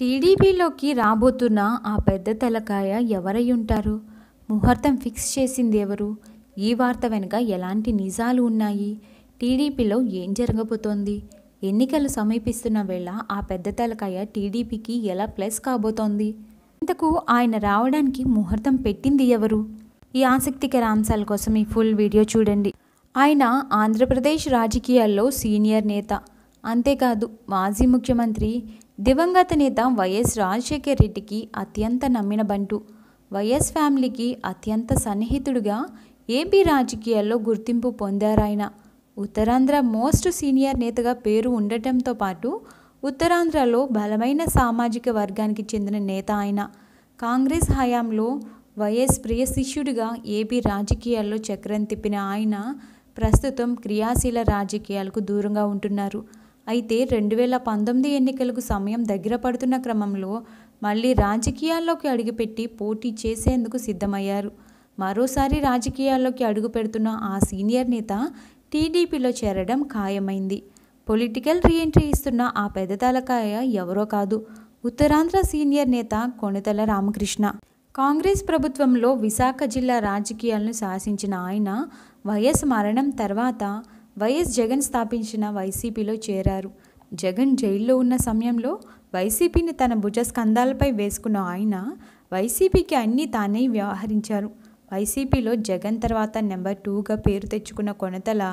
టీడీపీలోకి రాబోతున్న ఆ పెద్ద తలకాయ ఎవరయ్యుంటారు? ముహూర్తం ఫిక్స్ చేసింది ఎవరు? ఈ వార్త వెనుక ఎలాంటి నిజాలు ఉన్నాయి? టీడీపీలో ఏం జరగబోతోంది? ఎన్నికలు సమీపిస్తున్న వేళ ఆ పెద్ద తలకాయ టీడీపీకి ఎలా ప్లస్ కాబోతోంది? ఇంతకు ఆయన రావడానికి ముహూర్తం పెట్టింది ఎవరు? ఈ ఆసక్తికర అంశాల కోసం ఈ ఫుల్ వీడియో చూడండి. ఆయన ఆంధ్రప్రదేశ్ రాజకీయాల్లో సీనియర్ నేత. అంతేకాదు మాజీ ముఖ్యమంత్రి దివంగత నేత వైఎస్ రాజశేఖర్ రెడ్డికి అత్యంత నమ్మిన బంటు. వైఎస్ ఫ్యామిలీకి అత్యంత సన్నిహితుడుగా ఏపీ రాజకీయాల్లో గుర్తింపు పొందారాయన. ఉత్తరాంధ్ర మోస్ట్ సీనియర్ నేతగా పేరు ఉండటంతో పాటు ఉత్తరాంధ్రలో బలమైన సామాజిక వర్గానికి చెందిన నేత ఆయన. కాంగ్రెస్ హయాంలో వైఎస్ ప్రియ శిష్యుడిగా ఏపీ రాజకీయాల్లో చక్రం తిప్పిన ఆయన ప్రస్తుతం క్రియాశీల రాజకీయాలకు దూరంగా ఉంటున్నారు. అయితే 2019 ఎన్నికలకు సమయం దగ్గర పడుతున్న క్రమంలో మళ్ళీ రాజకీయాల్లోకి అడుగుపెట్టి పోటీ చేసేందుకు సిద్ధమయ్యారు. మరోసారి రాజకీయాల్లోకి అడుగు పెడుతున్న ఆ సీనియర్ నేత టీడీపీలో చేరడం ఖాయమైంది. పొలిటికల్ రీఎంట్రీ ఇస్తున్న ఆ పెద్ద తలకాయ ఎవరో కాదు, ఉత్తరాంధ్ర సీనియర్ నేత కొణిదెల రామకృష్ణ. కాంగ్రెస్ ప్రభుత్వంలో విశాఖ జిల్లా రాజకీయాలను శాసించిన ఆయన వైఎస్ మరణం తర్వాత వైఎస్ జగన్ స్థాపించిన వైసీపీలో చేరారు. జగన్ జైల్లో ఉన్న సమయంలో వైసీపీని తన భుజ స్కంధాలపై వేసుకున్న ఆయన వైసీపీకి అన్నీ తానే వ్యవహరించారు. వైసీపీలో జగన్ తర్వాత నెంబర్ 2గా పేరు తెచ్చుకున్న కొణిదెల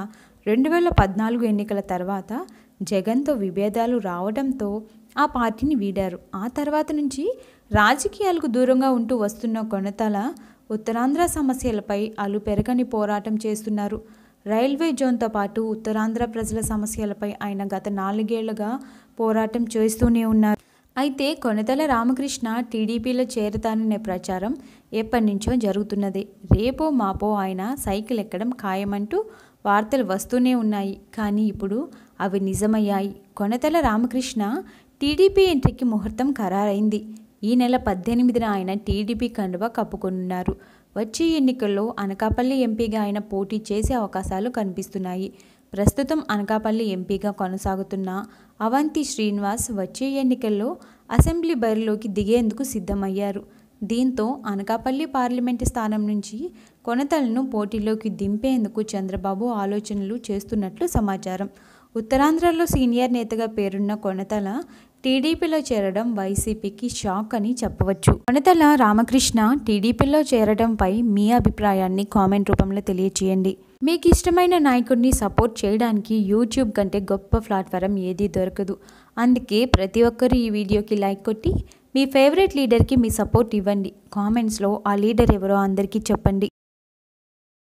2014 ఎన్నికల తర్వాత జగన్తో విభేదాలు రావడంతో ఆ పార్టీని వీడారు. ఆ తర్వాత నుంచి రాజకీయాలకు దూరంగా ఉంటూ వస్తున్న కొణిదెల ఉత్తరాంధ్ర సమస్యలపై అలుపెరగని పోరాటం చేస్తున్నారు. రైల్వే జోన్తో పాటు ఉత్తరాంధ్ర ప్రజల సమస్యలపై ఆయన గత 4 ఏళ్లుగా పోరాటం చేస్తూనే ఉన్నారు. అయితే కొణిదెల రామకృష్ణ టీడీపీలో చేరతాననే ప్రచారం ఎప్పటి నుంచో జరుగుతున్నదే. రేపో మాపో ఆయన సైకిల్ ఎక్కడం ఖాయమంటూ వార్తలు వస్తూనే ఉన్నాయి. కానీ ఇప్పుడు అవి నిజమయ్యాయి. కొణిదెల రామకృష్ణ టీడీపీ ఎంట్రీకి ముహూర్తం ఖరారైంది. ఈ నెల 18న ఆయన టీడీపీ కండువా కప్పుకొనున్నారు. వచ్చే ఎన్నికల్లో అనకాపల్లి ఎంపీగా ఆయన పోటీ చేసే అవకాశాలు కనిపిస్తున్నాయి. ప్రస్తుతం అనకాపల్లి ఎంపీగా కొనసాగుతున్న అవంతి శ్రీనివాస్ వచ్చే ఎన్నికల్లో అసెంబ్లీ బరిలోకి దిగేందుకు సిద్ధమయ్యారు. దీంతో అనకాపల్లి పార్లమెంటు స్థానం నుంచి కొణిదెలను పోటీలోకి దింపేందుకు చంద్రబాబు ఆలోచనలు చేస్తున్నట్లు సమాచారం. ఉత్తరాంధ్రలో సీనియర్ నేతగా పేరున్న కొణిదెల టీడీపీలో చేరడం వైసీపీకి షాక్ అని చెప్పవచ్చు. కొణిదెల రామకృష్ణ టీడీపీలో చేరడంపై మీ అభిప్రాయాన్ని కామెంట్ రూపంలో తెలియచేయండి. మీకు ఇష్టమైన నాయకుడిని సపోర్ట్ చేయడానికి యూట్యూబ్ కంటే గొప్ప ప్లాట్ఫారం ఏదీ దొరకదు. అందుకే ప్రతి ఒక్కరూ ఈ వీడియోకి లైక్ కొట్టి మీ ఫేవరెట్ లీడర్కి మీ సపోర్ట్ ఇవ్వండి. కామెంట్స్లో ఆ లీడర్ ఎవరో అందరికీ చెప్పండి.